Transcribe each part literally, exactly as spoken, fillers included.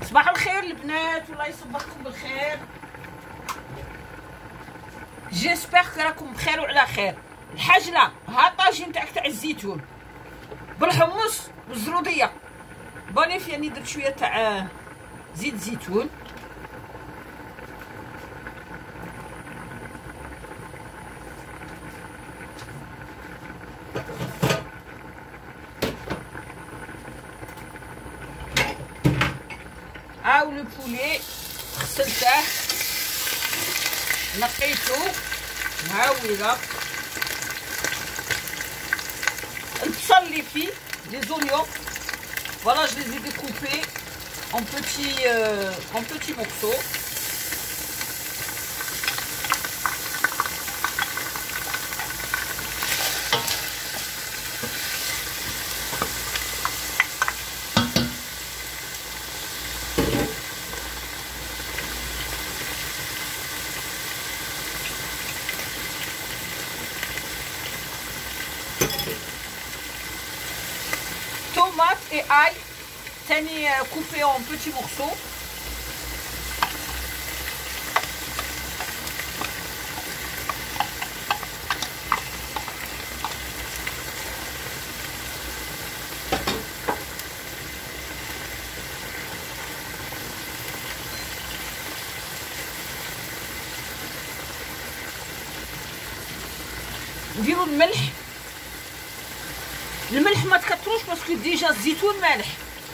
صباح الخير البنات، والله يصبحكم بالخير. جيسبر راكم بخير وعلى خير. الحاجله ها طاجين تاعك تاع الزيتون بالحمص والزروديه. بوني فيني درت شويه تاع زيت زيتون، هاو لو بولي غسلته نقيتو مهاوله. البصل اللي فيه دي زونيون، فوالا جو لي ai découpés en petits euh, en petits morceaux. Tomates et ail, tani coupé en petits morceaux. نديرو الملح. الملح ما تكتروش باسكو ديجا الزيتون مالح.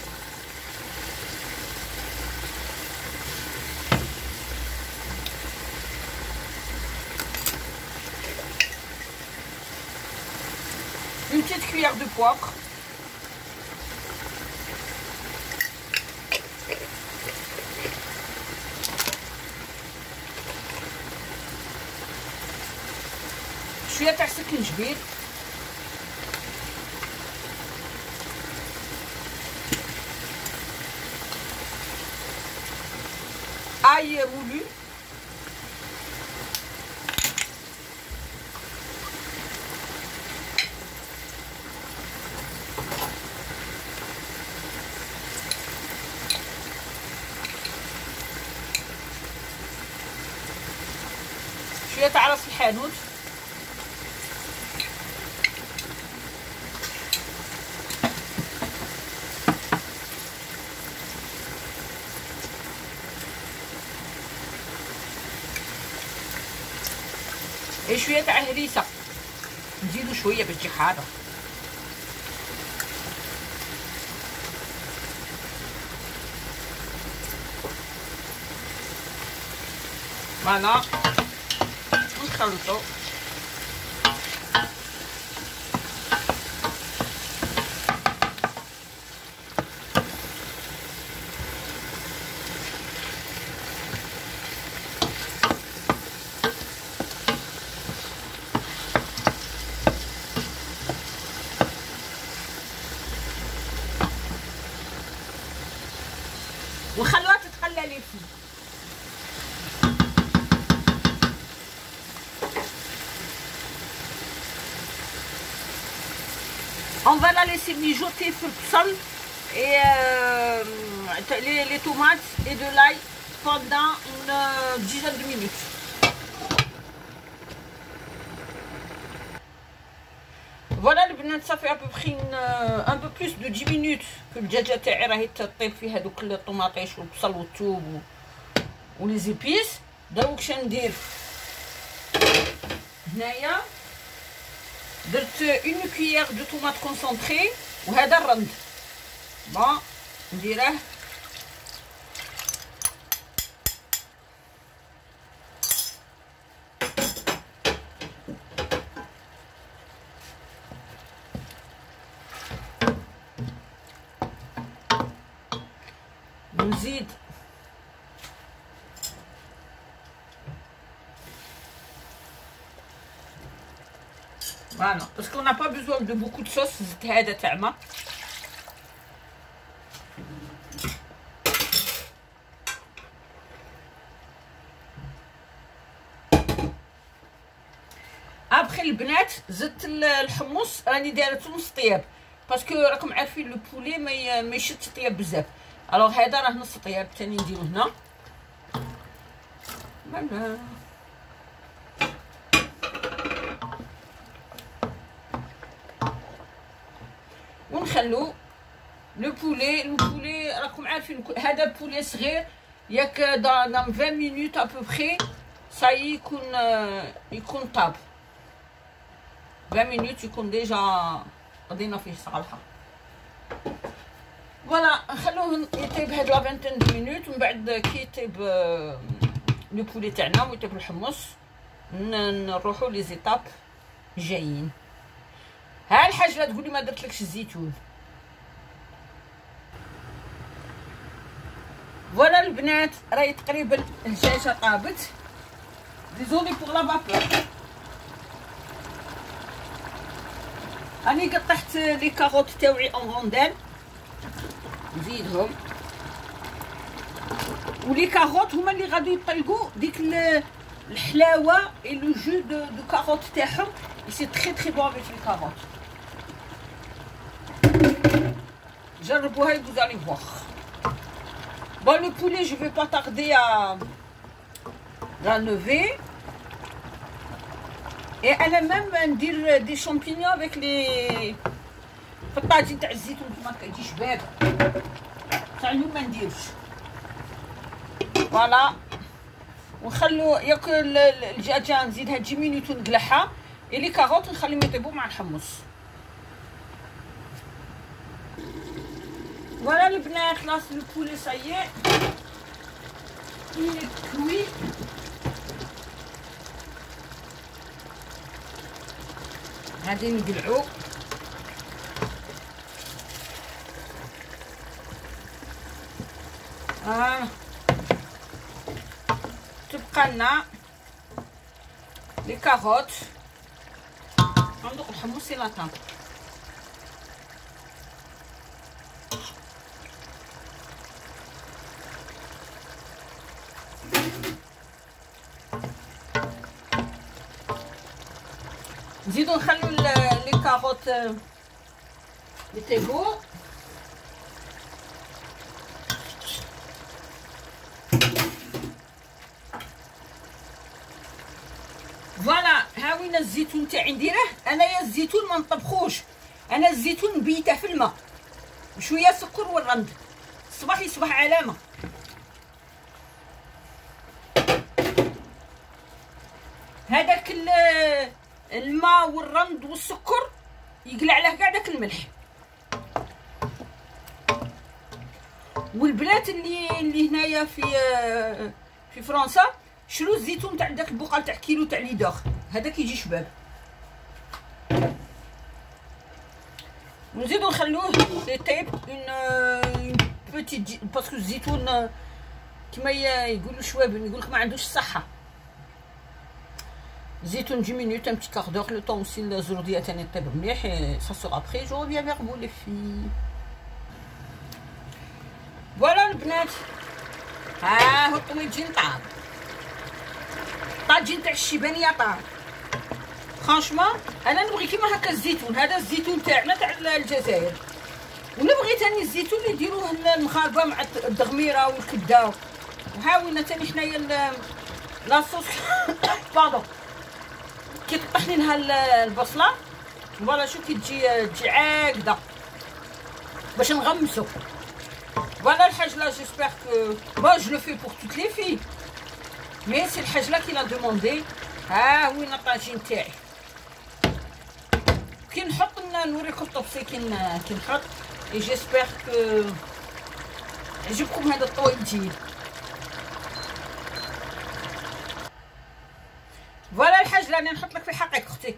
Une petite cuillère de poivre. شويه تاع سكنجبير. ail moulu. شويه تاع راس الحانوت. شويه تاع هريسه، نزيدو شويه باش تجي حاره. فوالا نخلطو. وخلوها تتخللي فيه. On va la laisser mijoter في البصل et euh, les, les tomates et de l'ail pendant une euh, dizaine de minutes. فوالا البنات صافي ابوبخي ان بو بلوس دو دix minutes في الدجاجه تاعي راهي تطيب فيها دوك الطوماطيش والبصل والثوم ولي زيبيس. دروك شندير هنايا درت اون كويير دو طوماط كونسونطري وهذا الرند. بون نديره نزيد فوالا باسكو اون با بيزوان دو بوكو دو صوص. زدت هذا تاعنا ابخي البنات. زدت الحمص راني دايرته نص طياب باسكو راكم عارفين لو بولي ما ما يشدش طياب بزاف. الوغ هذا راه نص طياب ثاني نديرو هنا. فوالا ونخلو لو بولي. لو بولي راكم عارفين هذا بولي صغير، ياك دان عشرين مينوت ابوبخي صاي يكون يكون طاب. عشرين مينوت يكون ديجا قضينا فيه صالحه. فوالا نخلوه يطيب هاد لا فانتين دو مينوت، ومن بعد كي يطيب لو بولي تاعنا ويطيب الحمص نروحو لي زيتاب جايين. ها الحاجه لا تقولي ما درتلكش الزيتون. فوالا البنات راهي تقريبا الدجاجه طابت. ديزولي بوغ لا فابور. راني قطعت لي كاروت تاوعي اون غوندال نزيدهم، ولي كاروت هما اللي غادي يطلقوا ديك الحلاوه اي لو جو دو دو كاروت تاعهم. سي تري تري بون افيك لي كاروت. جربوها vous allez voir. Bon, le poulet je vais pas tarder à l'enlever. Et انا même ندير دي شامبينيون avec les في الطاجين تاع الزيتون كيما كيجي شباب تاع اليوم ما نديرش. فوالا ونخلو ياكل الدجاجه نزيدها عشرة مينوت ونقلعها، اي لي كاروت نخليهم يطيبوا مع الحمص. فوالا البنات لاص لو بولي صايي il est cuit. غادي نقلعو اه تبقى لنا لي كاروت. غندوق الحمص الى طاب. نزيدو نخلو لي كاروت يطيبو. فوالا ها وين الزيتون تاعي نديره. انايا الزيتون ما نطبخوش، انا الزيتون نبيته في الماء بشويه سكر والرند، الصباح يصبح علامه. هذاك الماء والرند والسكر يقلع له كاع داك الملح. والبنات اللي اللي هنايا في في فرنسا شرو الزيتون تاع داك البقال تاع كيلو تاع ليدر، هذا كيجي شباب. نزيدو نخلوه يطيب اون بوتيت باسكو الزيتون كما يقولوا شواب يقولك ما عندوش الصحه. زيتون عشرة مينوت ان بتي كار دور لو طون اوسي الزروديه تاني طيب مليح. سا سو ابري جو ريفيان فيغ فو لي في. فوالا البنات ها هو الطويجين طاب، طاجين تاع الشيبانيه طاب. فرانشمون انا نبغي كيما هكا الزيتون، هذا الزيتون تاعنا تاع الجزائر، ونبغي ثاني الزيتون اللي يديروه المغاربه مع الدغميره والكبده. وهاوينا ثاني حنايا لاصوص باردون كي تطحني لها البصله. فوالا شو كي تجي تجي عاقده باش نغمسو. فوالا الحاج لا جيسبر كو با جو لو في بور توت لي في مي سي الحاج لا كي لا دوموندي. ها وين الطاجين تاعي كي نحط نوريكم الطبسي كي كي نحط. اي جيسبر كو يعجبكم هذا الطويجين. فوالا الحاج راني نحط لك في حقك اختي.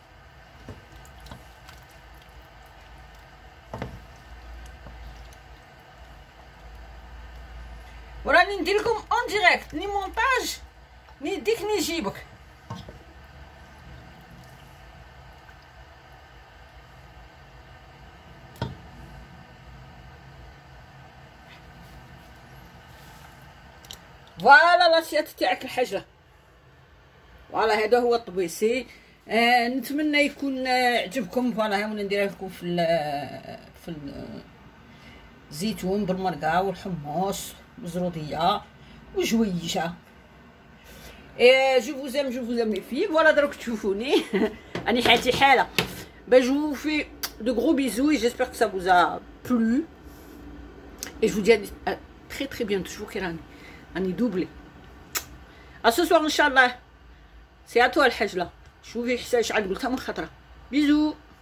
وراني ندير لكم اون ديريكت ني مونتاج ني يديك ني يجيبك. فوالا لاسيات تاعك الحاجه. فوالا هذا هو الطبيسي. آه نتمنى يكون آه عجبكم. فوالا ها وانا نديرها لكم في ال في ال زيتون بالمرقه والحمص والزروديه وجويشه. Et je vous aime, je vous aime les filles. Voilà donc tchoufouni. Ani halti hala. Ben je vous fais de gros bisous et j'espère que ça vous a plu. Et je vous dis à très très bientôt. Je vous kirani. Ani doublé. À ce soir inchallah. C'est à toi le hajla. Je vous fais ça, je عجبك من خطره. Bisous.